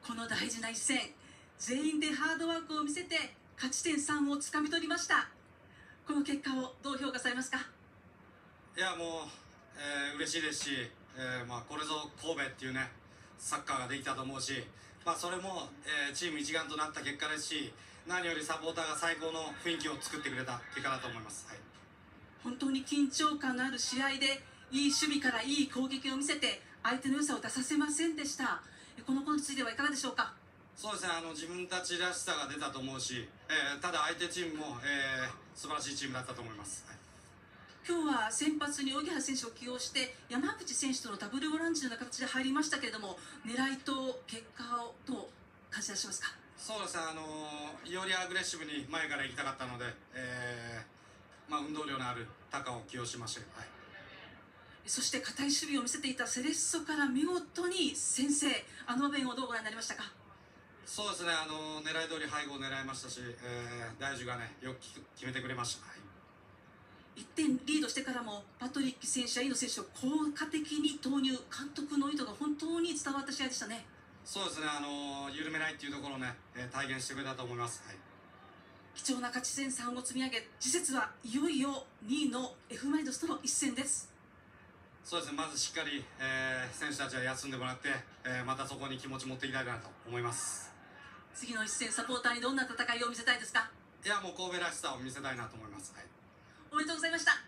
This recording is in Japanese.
この大事な一戦、全員でハードワークを見せて勝ち点3をつかみ取りました。この結果をどう評価されますか？ いやもう、嬉しいですし、これぞ神戸っていうねサッカーができたと思うし、それも、チーム一丸となった結果ですし、何よりサポーターが最高の雰囲気を作ってくれた結果だと思います。はい、 本当に緊張感のある試合でいい守備からいい攻撃を見せて相手の良さを出させませんでした。このことについてはいかがでしょうか？ そうですね、自分たちらしさが出たと思うし、ただ相手チームも、素晴らしいチームだったと思います。はい、 今日は先発に荻原選手を起用して山口選手とのダブルボランチのような形で入りましたけれども、狙いと結果をどう感じらっしゃいますか？ そうですね、よりアグレッシブに前から行きたかったので、運動量のあるタカを起用しました。はい、 そして堅い守備を見せていたセレッソから見事に先制、あの場面をどうご覧になりましたか？ そうですね、狙い通り背後を狙いましたし、大樹がねよく決めてくれました。はい、 1点リードしてからもパトリック選手やイノ選手を効果的に投入、監督の意図が本当に伝わった試合でしたね。 そうですね、緩めないっていうところをね、体現してくれたと思います。はい、 貴重な勝ち点3を積み上げ、次節はいよいよ2位の F マリノスとの一戦です。 そうですね、まずしっかり、選手たちは休んでもらって、またそこに気持ち持っていきたいなと思います。 次の一戦、サポーターにどんな戦いを見せたいですか？ いやもう神戸らしさを見せたいなと思います。はい、 おめでとうございました。